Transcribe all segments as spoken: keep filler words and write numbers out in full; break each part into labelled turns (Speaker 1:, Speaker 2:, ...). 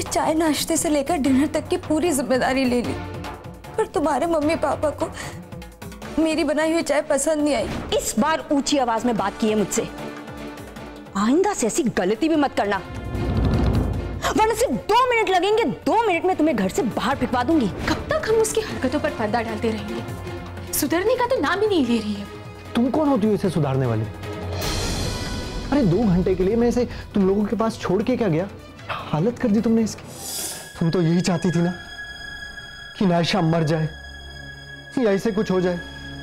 Speaker 1: मैंने चाय नाश्ते से लेकर डिनर तक की पूरी जिम्मेदारी ले ली, पर तुम्हारे मम्मी पापा को मेरी बनाई हुई चाय पसंद नहीं आई।
Speaker 2: इस बार ऊंची आवाज में बात की है मुझसे, आइंदा से ऐसी गलती भी मत करना, वरना सिर्फ दो मिनट लगेंगे, दो मिनट में तुम्हें घर से बाहर फेंकवा दूंगी।
Speaker 3: कब तक हम उसकी हरकतों पर पर्दा डालते रहेंगे? सुधरने का तो नाम ही नहीं ले रही है।
Speaker 4: तुम कौन होती हो इसे सुधारने वाली? अरे दो घंटे के लिए मैं इसे तुम लोगों के पास छोड़ के क्या गया? हालत कर दी तुमने इसकी। तुम तो यही चाहती थी ना कि नायशा मर जाए या इसे कुछ हो जाए।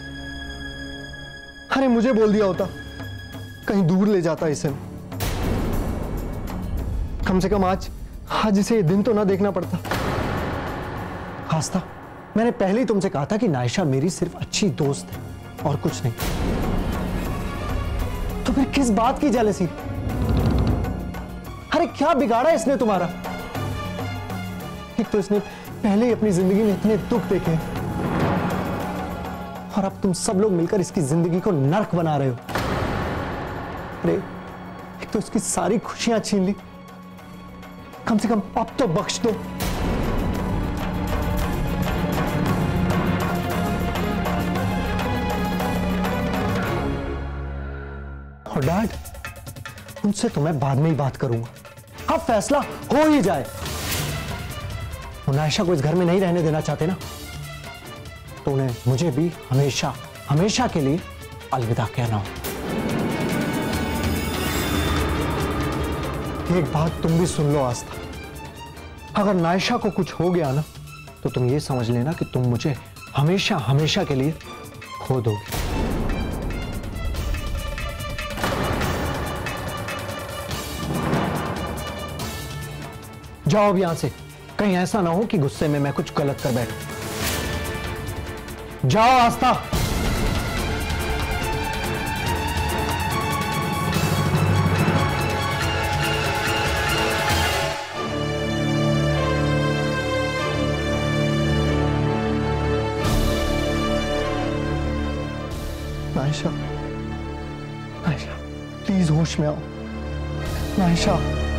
Speaker 4: अरे मुझे बोल दिया होता, कहीं दूर ले जाता इसे, कम से कम आज आज इसे ये दिन तो ना देखना पड़ता। आस्था, मैंने पहले ही तुमसे कहा था कि नायशा मेरी सिर्फ अच्छी दोस्त है और कुछ नहीं। तो फिर किस बात की जेलसी? अरे क्या बिगाड़ा इसने तुम्हारा? एक तो इसने पहले ही अपनी जिंदगी में इतने दुख देखे और अब तुम सब लोग मिलकर इसकी जिंदगी को नर्क बना रहे हो। अरे एक तो इसकी सारी खुशियां छीन ली, कम से कम अब तो बख्श दो। और डैड, उनसे तो मैं बाद में ही बात करूंगा, अब फैसला हो ही जाए। वो नायशा को इस घर में नहीं रहने देना चाहते ना, तो उन्हें मुझे भी हमेशा हमेशा के लिए अलविदा कहना हो। एक बात तुम भी सुन लो आस्था, अगर नायशा को कुछ हो गया ना, तो तुम ये समझ लेना कि तुम मुझे हमेशा हमेशा के लिए खो दोगे। जाओ अब यहां से, कहीं ऐसा ना हो कि गुस्से में मैं कुछ गलत कर बैठूं। जाओ आस्था। नायशा, नायशा प्लीज होश में आओ। नायशा,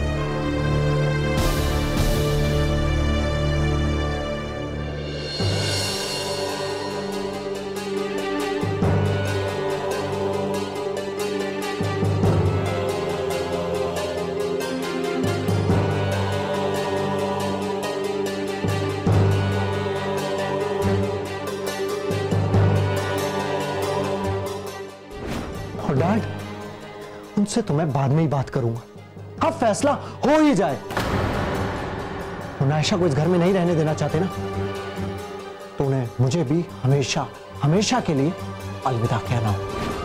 Speaker 4: डैड, उनसे तो मैं बाद में ही बात करूंगा, अब फैसला हो ही जाए। वो नायशा को इस घर में नहीं रहने देना चाहते ना, तो उन्हें मुझे भी हमेशा हमेशा के लिए अलविदा कहना हो।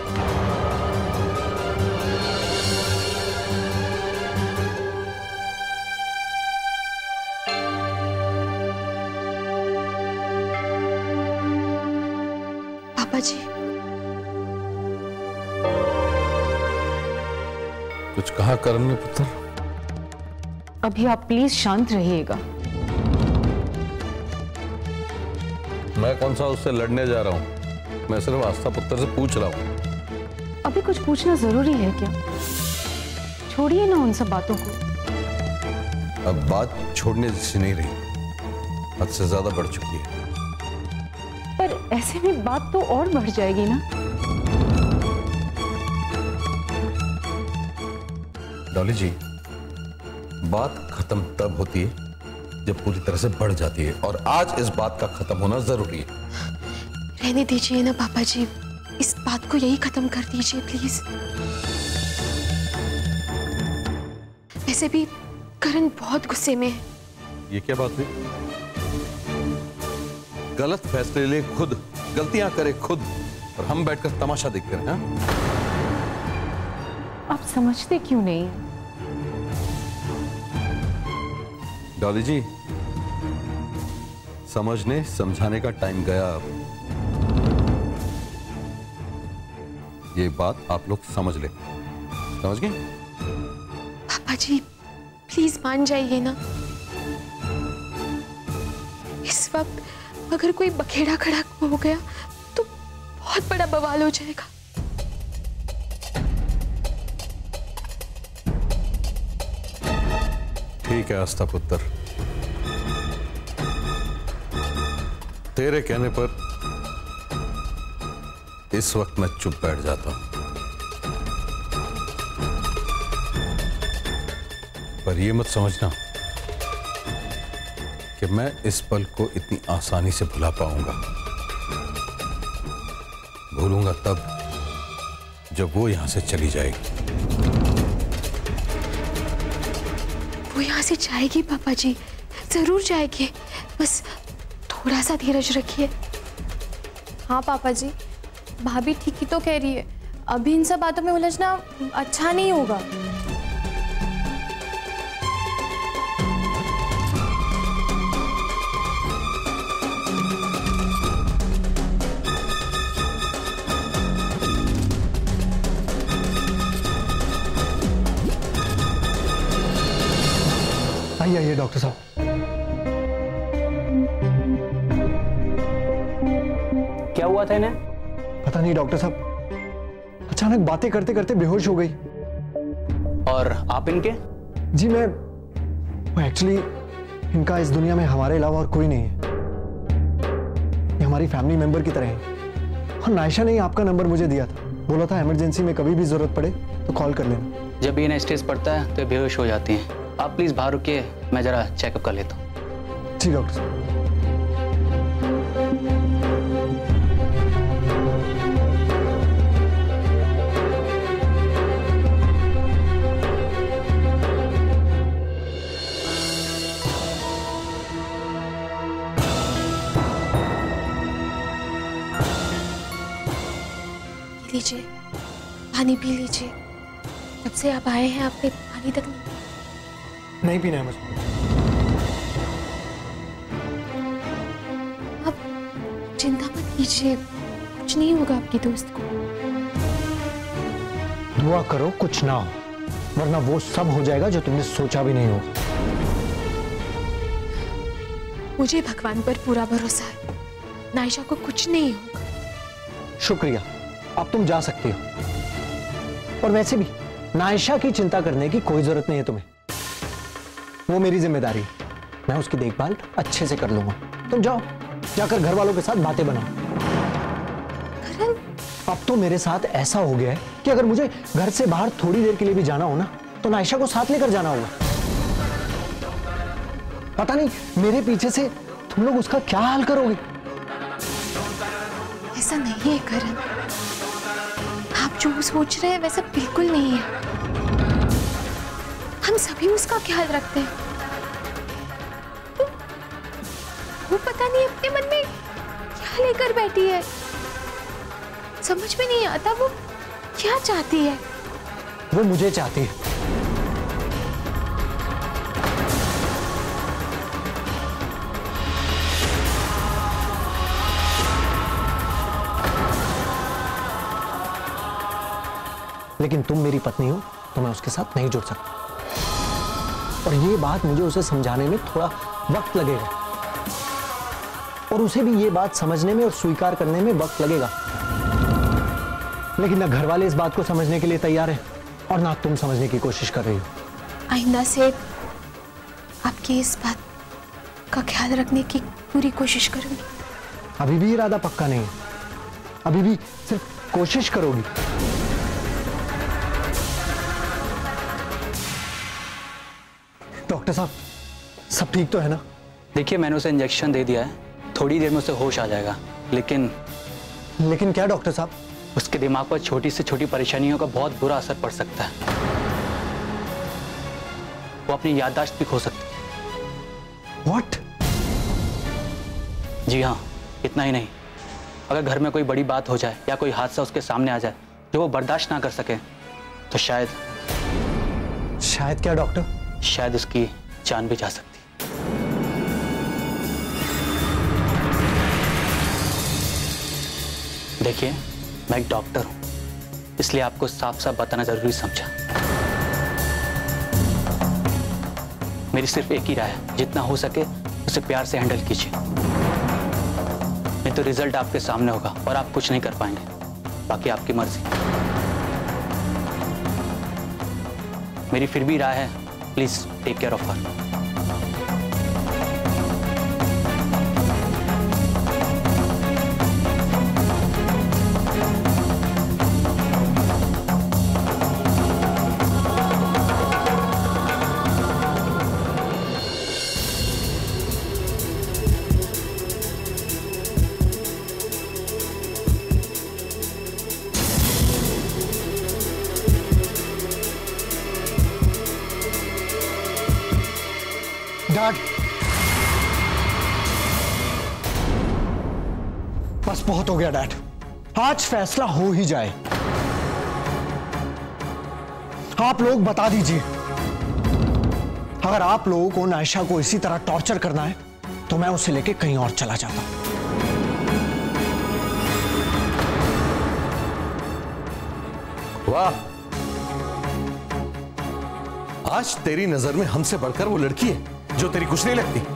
Speaker 3: पापा जी,
Speaker 5: कुछ कहा करण ने पुत्र?
Speaker 2: अभी आप प्लीज शांत रहिएगा।
Speaker 5: मैं कौन सा उससे लड़ने जा रहा हूं? मैं सिर्फ आस्था पुत्र से पूछ रहा हूं।
Speaker 2: अभी कुछ पूछना जरूरी है क्या? छोड़िए ना उन सब बातों को।
Speaker 5: अब बात छोड़ने जैसी नहीं रही, हद से ज्यादा बढ़ चुकी है।
Speaker 2: पर ऐसे में बात तो और बढ़ जाएगी ना।
Speaker 5: डॉली जी, बात खत्म तब होती है जब पूरी तरह से बढ़ जाती है, और आज इस बात का खत्म होना जरूरी है।
Speaker 3: रहने दीजिए ना पापा जी, इस बात को यही खत्म कर दीजिए प्लीज। वैसे भी करण बहुत गुस्से में है।
Speaker 5: ये क्या बात हुई? गलत फैसले ले खुद, गलतियां करे खुद, और हम बैठकर तमाशा देखते रहे।
Speaker 2: आप समझते क्यों नहीं?
Speaker 5: डॉली जी, समझने समझाने का टाइम गया। अब ये बात आप लोग समझ ले, समझ गए?
Speaker 3: पापा जी प्लीज मान जाइए ना। इस वक्त अगर कोई बखेड़ा खड़ा हो गया तो बहुत बड़ा बवाल हो जाएगा।
Speaker 5: ठीक है आस्था पुत्र, तेरे कहने पर इस वक्त मैं चुप बैठ जाता हूं, पर यह मत समझना कि मैं इस पल को इतनी आसानी से भुला पाऊंगा। भूलूंगा तब जब वो यहां से चली जाएगी।
Speaker 3: वो यहाँ से जाएगी पापा जी, जरूर जाएगी, बस थोड़ा सा धीरज रखिए।
Speaker 6: हाँ पापा जी, भाभी ठीक ही तो कह रही है, अभी इन सब बातों में उलझना अच्छा नहीं होगा।
Speaker 4: आइए आइए डॉक्टर साहब।
Speaker 7: क्या हुआ था इन्हें?
Speaker 4: पता नहीं डॉक्टर साहब, अचानक बातें करते करते बेहोश हो गई।
Speaker 7: और आप इनके?
Speaker 4: जी मैं एक्चुअली इनका इस दुनिया में हमारे अलावा और कोई नहीं है, ये हमारी फैमिली मेंबर की तरह है। और नायशा ने आपका नंबर मुझे दिया था, बोला था इमरजेंसी में कभी भी जरूरत पड़े तो कॉल कर लेना।
Speaker 7: जब इन्हें स्ट्रेस पड़ता है तो बेहोश हो जाती हैं। आप प्लीज बाहर रुकिए, मैं जरा चेकअप कर लेता हूँ।
Speaker 4: जी डॉक्टर साहब।
Speaker 3: लीजिए, पानी पी लीजिए। जब से आप आए हैं आपने पानी तक नहीं।
Speaker 4: नहीं पीना है मुझे।
Speaker 3: अब चिंता मत कीजिए, कुछ नहीं होगा आपकी दोस्त को।
Speaker 4: दुआ करो कुछ ना हो, वरना वो सब हो जाएगा जो तुमने सोचा भी नहीं होगा।
Speaker 3: मुझे भगवान पर पूरा भरोसा है, नायशा को कुछ नहीं होगा।
Speaker 4: शुक्रिया, अब तुम जा सकती हो। और वैसे भी नायशा की चिंता करने की कोई जरूरत नहीं है तुम्हें, वो मेरी जिम्मेदारी है, मैं उसकी देखभाल अच्छे से कर लूंगा। तुम जाओ, जाकर घर वालों के साथ बातें बनाओ। अब तो मेरे साथ ऐसा हो गया है कि अगर मुझे घर से बाहर थोड़ी देर के लिए भी जाना हो ना, तो नायशा को साथ लेकर जाना होगा। पता नहीं मेरे पीछे से तुम लोग उसका क्या हाल करोगे।
Speaker 3: ऐसा नहीं है करण, आप जो सोच रहे हैं वैसा बिल्कुल नहीं है। हम सभी उसका ख्याल रखते हैं। वो पता नहीं अपने मन में क्या लेकर बैठी है, समझ में नहीं आता वो क्या चाहती है।
Speaker 4: वो मुझे चाहती है। लेकिन तुम मेरी पत्नी हो तो मैं उसके साथ नहीं जुड़ सकता, और ये बात मुझे उसे समझाने में थोड़ा वक्त लगेगा, और उसे भी ये बात समझने में और स्वीकार करने में वक्त लगेगा। लेकिन ना घर वाले इस बात को समझने के लिए तैयार है और ना तुम समझने की कोशिश कर रही हो।
Speaker 3: आइंदा से आपकी इस बात का ख्याल रखने की पूरी कोशिश करूंगी।
Speaker 4: अभी भी इरादा पक्का नहीं है, अभी भी सिर्फ कोशिश करोगी। डॉक्टर साहब, सब ठीक तो है ना?
Speaker 7: देखिए, मैंने उसे इंजेक्शन दे दिया है, थोड़ी देर में उसे होश आ जाएगा। लेकिन
Speaker 4: लेकिन क्या डॉक्टर साहब?
Speaker 7: उसके दिमाग पर छोटी से छोटी परेशानियों का बहुत बुरा असर पड़ सकता है। वो अपनी याददाश्त भी खो सकती है।
Speaker 4: What?
Speaker 7: जी हाँ, इतना ही नहीं, अगर घर में कोई बड़ी बात हो जाए या कोई हादसा उसके सामने आ जाए जो वो बर्दाश्त ना कर सके, तो शायद
Speaker 4: शायद क्या डॉक्टर?
Speaker 7: शायद उसकी जान भी जा सकती। देखिए, मैं एक डॉक्टर हूं, इसलिए आपको साफ साफ बताना जरूरी समझा। मेरी सिर्फ एक ही राय है, जितना हो सके उसे प्यार से हैंडल कीजिए, नहीं तो रिजल्ट आपके सामने होगा और आप कुछ नहीं कर पाएंगे। बाकी आपकी मर्जी। मेरी फिर भी राय है please take care of her.
Speaker 4: Dad, बस बहुत हो गया डैड, आज फैसला हो ही जाए। आप लोग बता दीजिए, अगर आप लोगों को नायशा को इसी तरह टॉर्चर करना है तो मैं उसे लेके कहीं और चला जाता।
Speaker 5: वाह, आज तेरी नजर में हमसे बढ़कर वो लड़की है जो तेरी कुछ नहीं लगती।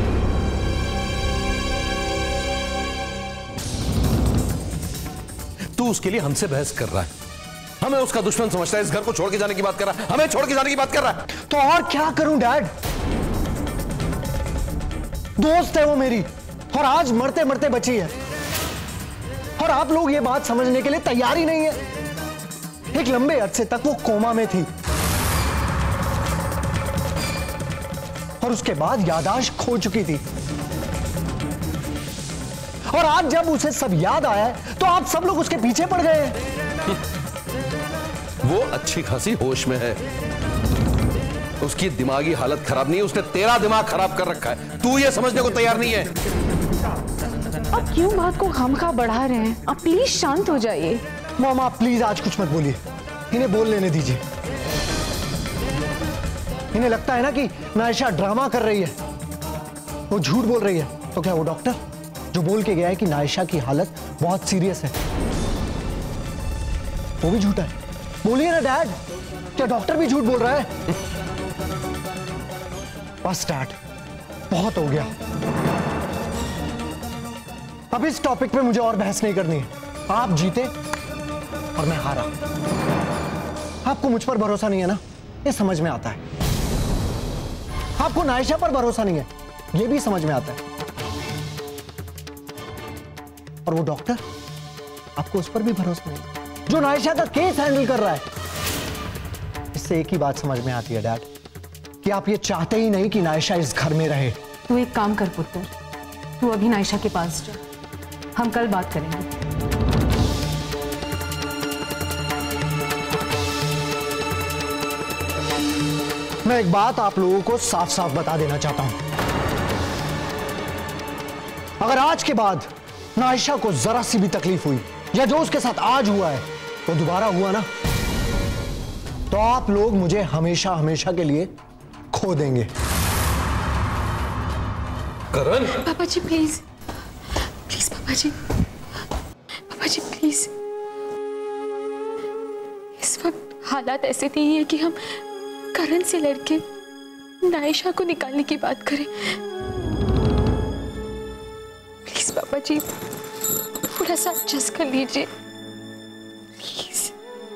Speaker 5: तू उसके लिए हमसे बहस कर रहा है, हमें उसका दुश्मन समझता है, इस घर को छोड़ के जाने की बात कर रहा है, हमें छोड़ के जाने की बात कर रहा है।
Speaker 4: तो और क्या करूं डैड, दोस्त है वो मेरी, और आज मरते मरते बची है, और आप लोग ये बात समझने के लिए तैयार ही नहीं है। एक लंबे अरसे तक वो कोमा में थी और उसके बाद याददाश्त खो चुकी थी, और आज जब उसे सब याद आया है तो आप सब लोग उसके पीछे पड़ गए हैं।
Speaker 5: वो अच्छी खासी होश में है, उसकी दिमागी हालत खराब नहीं है, उसने तेरा दिमाग खराब कर रखा है, तू ये समझने को तैयार नहीं है।
Speaker 3: अब क्यों बात को खामखा बढ़ा रहे हैं? आप प्लीज शांत हो जाइए।
Speaker 4: मामा प्लीज आज कुछ मत बोलिए, इन्हें बोल लेने दीजिए। इन्हें लगता है ना कि नायशा ड्रामा कर रही है, वो झूठ बोल रही है, तो क्या वो डॉक्टर जो बोल के गया है कि नायशा की हालत बहुत सीरियस है, वो भी झूठा है? बोलिए ना डैड, क्या डॉक्टर भी झूठ बोल रहा है? बस डैड, बहुत हो गया, अब इस टॉपिक पे मुझे और बहस नहीं करनी है। आप जीते और मैं हारा। आपको मुझ पर भरोसा नहीं है ना, ये समझ में आता है। आपको नायशा पर भरोसा नहीं है, ये भी समझ में आता है। और वो डॉक्टर, आपको उस पर भी भरोसा नहीं है जो नायशा का केस हैंडल कर रहा है। इससे एक ही बात समझ में आती है डैड, कि आप ये चाहते ही नहीं कि नायशा इस घर में रहे।
Speaker 8: तू एक काम कर पुत्र, तू अभी नायशा के पास जा, हम कल बात करेंगे।
Speaker 4: मैं एक बात आप लोगों को साफ साफ बता देना चाहता हूं, अगर आज के बाद नायशा को जरा सी भी तकलीफ हुई या जो उसके साथ आज हुआ है वो दोबारा हुआ ना, तो आप लोग मुझे हमेशा हमेशा के लिए खो देंगे।
Speaker 5: करण,
Speaker 3: पापा जी प्लीज, प्लीज पापा जी, पापा जी प्लीज। इस वक्त हालात ऐसे नहीं है कि हम करण से लड़के नायशा को निकालने की बात करें। प्लीज पापा जी, थोड़ा सा एडजस्ट कर लीजिए प्लीज।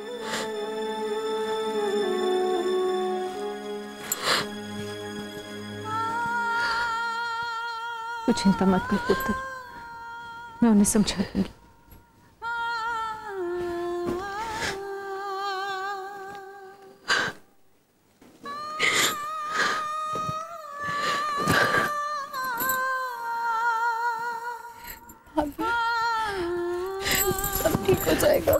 Speaker 8: तू चिंता मत कर पुत्र, मैं उन्हें समझा दूंगी।
Speaker 3: सब ठीक हो जाएगा,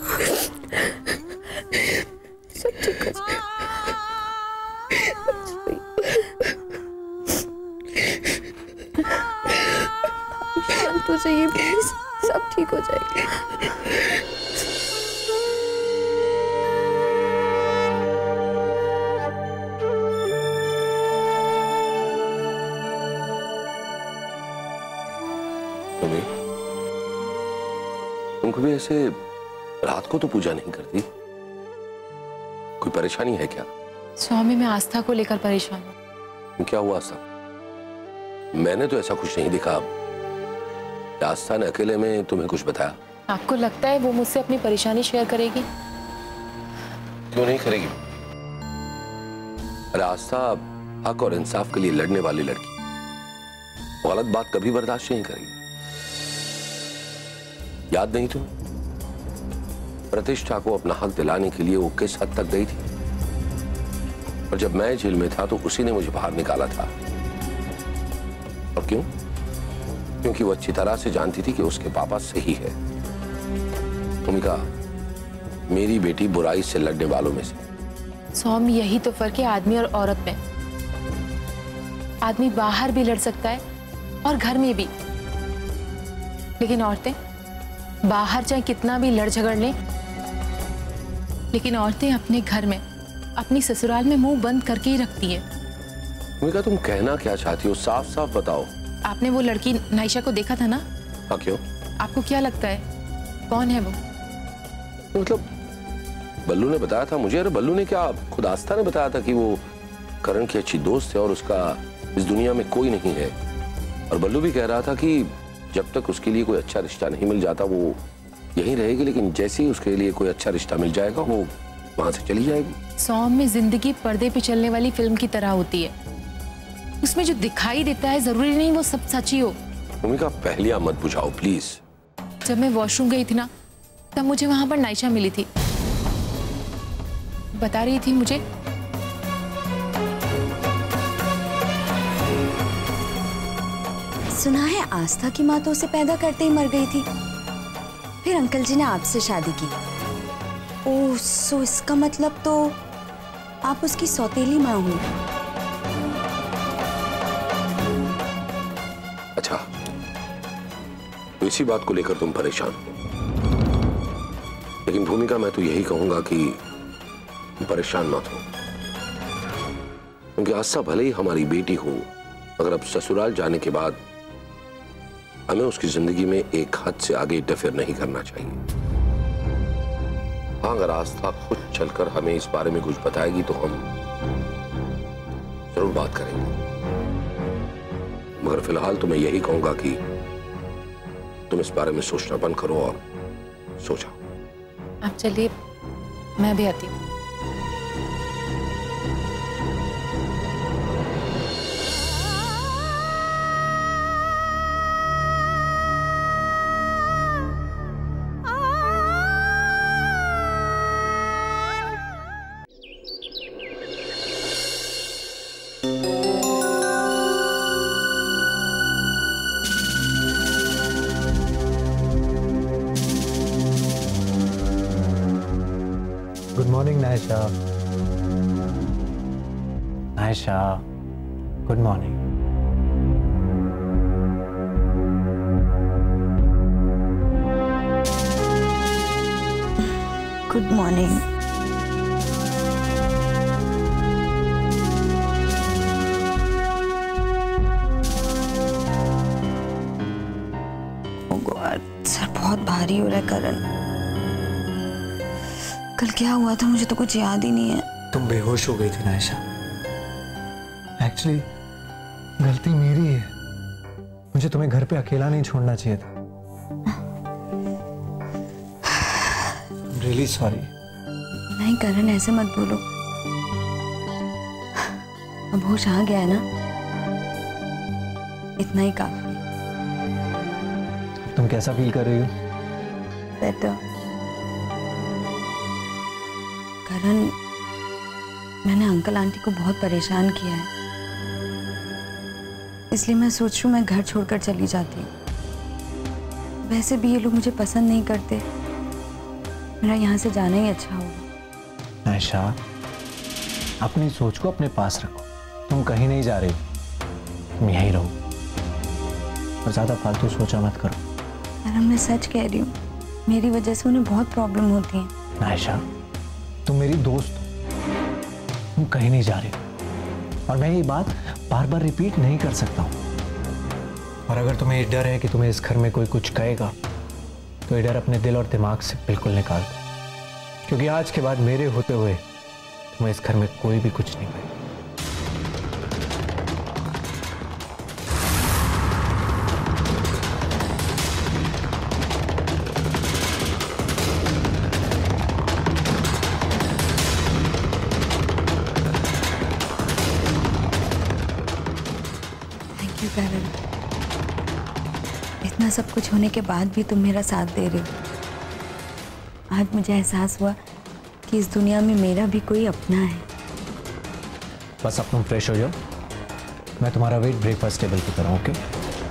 Speaker 3: सब ठीक हो जाएगा। शांत हो जाइए प्लीज, सब ठीक हो जाएगा।
Speaker 9: तुम कभी ऐसे रात को तो पूजा नहीं करती, कोई परेशानी है क्या?
Speaker 3: स्वामी, मैं आस्था को लेकर परेशान हूँ।
Speaker 9: क्या हुआ आस्था? मैंने तो ऐसा कुछ नहीं दिखा। आस्था ने अकेले में तुम्हें कुछ बताया?
Speaker 3: आपको लगता है वो मुझसे अपनी परेशानी शेयर करेगी?
Speaker 9: क्यों नहीं करेगी? अरे आस्था हक और इंसाफ के लिए लड़ने वाली लड़की गलत बात कभी बर्दाश्त नहीं करेगी। याद नहीं तुम्हें प्रतिष्ठा को अपना हक दिलाने के लिए वो किस हद तक गई थी? और जब मैं जेल में था तो उसी ने मुझे बाहर निकाला था। और क्यों? क्योंकि वो अच्छी तरह से जानती थी कि उसके पापा सही है। भूमिका, मेरी बेटी बुराई से लड़ने वालों में से।
Speaker 3: सौम, यही तो फर्क है आदमी और औरत में। आदमी बाहर भी लड़ सकता है और घर में भी, लेकिन औरतें बाहर चाहे कितना भी लड़ झगड़ लें, लेकिन औरतें अपने घर में, अपनी ससुराल में मुंह बंद करके ही रखती है।
Speaker 9: भूमिका, तुम कहना क्या चाहती हो? साफ साफ बताओ।
Speaker 3: आपने वो लड़की नाइशा को देखा था ना?
Speaker 9: हाँ, क्यों?
Speaker 3: आपको क्या लगता है कौन है वो?
Speaker 9: मतलब बल्लू ने बताया था मुझे। अरे बल्लू ने क्या, खुद आस्था ने बताया था कि वो करण की अच्छी दोस्त है और उसका इस दुनिया में कोई नहीं है। और बल्लू भी कह रहा था कि जब तक उसके लिए कोई अच्छा रिश्ता नहीं मिल जाता वो यहीं रहेगी, लेकिन जैसे ही उसके लिए कोई अच्छा रिश्ता मिल जाएगा वो वहां से चली जाएगी।
Speaker 3: सौम में जिंदगी पर्दे पे चलने वाली फिल्म की तरह होती है। उसमें जो दिखाई देता है जरूरी नहीं वो सब सच ही हो।
Speaker 9: भूमिका, पहलियां मत बुझाओ प्लीज।
Speaker 3: जब मैं वॉशरूम गई थी ना, तब मुझे वहां पर नाइशा मिली थी। बता रही थी मुझे
Speaker 2: सुना है आस्था की माँ तो उसे पैदा करते ही मर गई थी, फिर अंकल जी ने आपसे शादी की। ओह, सो इसका मतलब तो आप उसकी सौतेली माँ हो।
Speaker 9: अच्छा, तो इसी बात को लेकर तुम परेशान हो। लेकिन भूमिका, मैं तो यही कहूंगा कि तुम परेशान मत हो, क्योंकि आस्था भले ही हमारी बेटी हो, मगर अब ससुराल जाने के बाद हमें उसकी जिंदगी में एक हद से आगे इंटरफेयर नहीं करना चाहिए। हाँ, अगर आस्था खुद चलकर हमें इस बारे में कुछ बताएगी तो हम जरूर बात करेंगे, मगर फिलहाल तो मैं यही कहूंगा कि तुम इस बारे में सोचना बंद करो और सो जाओ।
Speaker 3: आप चलिए, मैं भी आती हूँ।
Speaker 4: Good morning Naisha. Naisha, good morning.
Speaker 2: Good morning. Oh god, sir बहुत भारी हो रहा है करण। कल क्या हुआ था मुझे तो कुछ याद ही नहीं है।
Speaker 4: तुम बेहोश हो गई थी नायशा। एक्चुअली गलती मेरी है, मुझे तुम्हें घर पे अकेला नहीं छोड़ना चाहिए था। Really sorry.
Speaker 2: नहीं करण, ऐसे मत बोलो। अब होश आ गया है ना, इतना ही काफी।
Speaker 4: तुम कैसा फील कर रही हो?
Speaker 2: बेटर। करण, मैंने अंकल आंटी को बहुत परेशान किया है, इसलिए मैं सोच रही हूँ मैं घर छोड़कर चली जाती हूँ। वैसे भी ये लोग मुझे पसंद नहीं करते, मेरा यहाँ से जाना ही अच्छा होगा।
Speaker 4: नायशा, अपनी सोच को अपने पास रखो। तुम कहीं नहीं जा रही, तुम यहीं रहो और ज्यादा फालतू सोचा मत करो।
Speaker 2: करण, मैं सच कह रही हूँ, मेरी वजह से उन्हें बहुत प्रॉब्लम होती है।
Speaker 4: नायशा, तुम मेरी दोस्त हो, तुम कहीं नहीं जा रही और मैं ये बात बार बार रिपीट नहीं कर सकता हूं। और अगर तुम्हें ये डर है कि तुम्हें इस घर में कोई कुछ कहेगा, तो ये डर अपने दिल और दिमाग से बिल्कुल निकाल दो, क्योंकि आज के बाद मेरे होते हुए तुम्हें इस घर में कोई भी कुछ नहीं कहेगा।
Speaker 1: इतना सब कुछ होने के बाद भी तुम मेरा साथ दे रहे हो। आज मुझे एहसास हुआ कि इस दुनिया में मेरा भी कोई अपना है।
Speaker 4: बस अब तुम फ्रेश हो जाओ, मैं तुम्हारा वेट ब्रेकफास्ट टेबल की तरह। ओके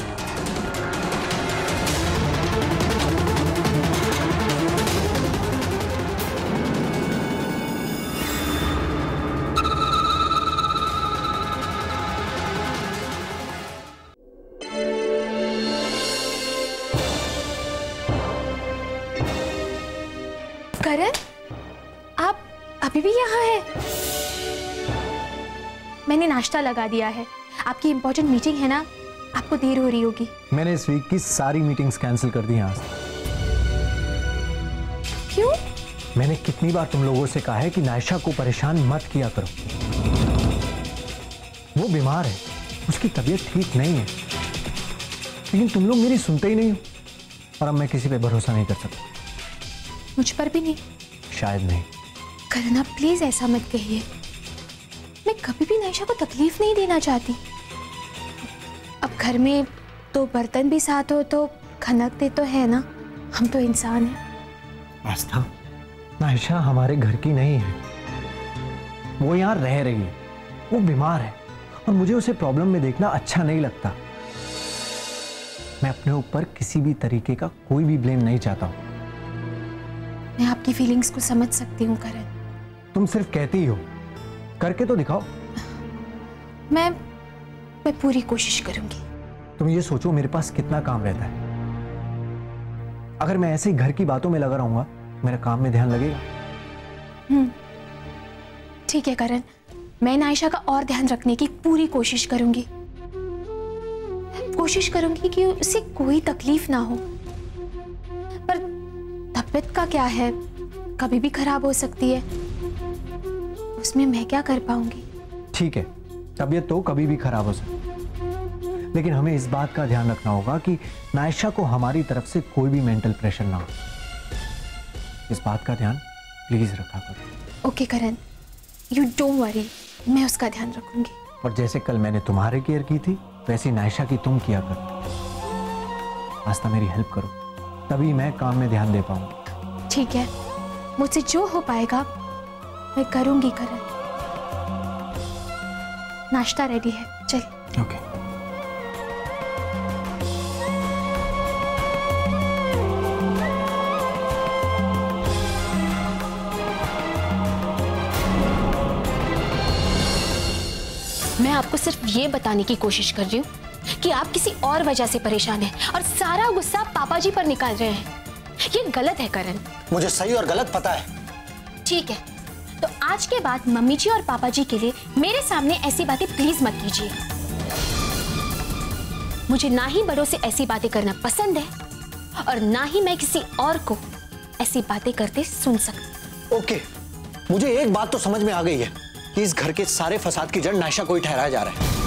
Speaker 6: करण, आप अभी भी यहाँ हैं? मैंने नाश्ता लगा दिया है। आपकी इम्पोर्टेंट मीटिंग है ना, आपको देर हो रही होगी।
Speaker 4: मैंने इस वीक की सारी मीटिंग्स कैंसिल कर दी हैं आज।
Speaker 6: क्यों?
Speaker 4: मैंने कितनी बार तुम लोगों से कहा है कि नायशा को परेशान मत किया करो। वो बीमार है, उसकी तबीयत ठीक नहीं है, लेकिन तुम लोग मेरी सुनते ही नहीं हो। और अब मैं किसी पे भरोसा नहीं कर सकता।
Speaker 6: मुझ पर भी नहीं?
Speaker 4: शायद नहीं।
Speaker 6: करण, आप प्लीज ऐसा मत कहिए। मैं कभी भी नायशा को तकलीफ नहीं देना चाहती। अब घर में तो बर्तन भी साथ हो तो खनकते तो है ना, हम तो इंसान हैं।
Speaker 4: आस्था, नायशा हमारे घर की नहीं है। वो यहाँ रह रही है, वो बीमार है और मुझे उसे प्रॉब्लम में देखना अच्छा नहीं लगता। मैं अपने ऊपर किसी भी तरीके का कोई भी ब्लेम नहीं चाहता हूँ।
Speaker 6: मैं आपकी फीलिंग्स को समझ सकती हूँ करण।
Speaker 4: तुम सिर्फ कहती हो, करके तो दिखाओ।
Speaker 6: मैं मैं पूरी कोशिश करूंगी।
Speaker 4: तुम ये सोचो मेरे पास कितना काम रहता है। अगर मैं ऐसे ही घर की बातों में लगा रहूंगा, मेरा काम में ध्यान लगेगा?
Speaker 6: हम्म, ठीक है करण, मैं नायशा का और ध्यान रखने की पूरी कोशिश करूंगी। कोशिश करूंगी कि उसे कोई तकलीफ ना हो। पर तबीयत का क्या है, कभी भी खराब हो सकती है, उसमें मैं क्या कर पाऊंगी?
Speaker 4: ठीक है, तबीयत तो कभी भी खराब हो सकती है, लेकिन हमें इस बात का ध्यान रखना होगा कि नायशा को हमारी तरफ से कोई भी मेंटल प्रेशर ना हो। इस बात का ध्यान प्लीज रखा करो।
Speaker 6: Okay Karan, you don't worry, मैं उसका ध्यान रखूंगी।
Speaker 4: और जैसे कल मैंने तुम्हारे केयर की थी, वैसी नायशा की तुम किया करो। आस्था, मेरी हेल्प करो, तभी मैं काम में ध्यान दे पाऊंगी।
Speaker 6: ठीक है, मुझसे जो हो पाएगा मैं करूंगी करण। नाश्ता रेडी है, चल।
Speaker 4: ओके।
Speaker 6: मैं आपको सिर्फ ये बताने की कोशिश कर रही हूँ कि आप किसी और वजह से परेशान हैं और सारा गुस्सा पापा जी पर निकाल रहे हैं। ये गलत है करण।
Speaker 4: मुझे सही और गलत पता है।
Speaker 6: ठीक है, तो आज के बाद मम्मी जी और पापा जी के लिए मेरे सामने ऐसी बातें प्लीज मत कीजिए। मुझे ना ही बड़ों से ऐसी बातें करना पसंद है और ना ही मैं किसी और को ऐसी बातें करते सुन सकती।
Speaker 4: ओके, मुझे एक बात तो समझ में आ गई है कि इस घर के सारे फसाद की जड़ नायशा को ही ठहराया जा रहा है।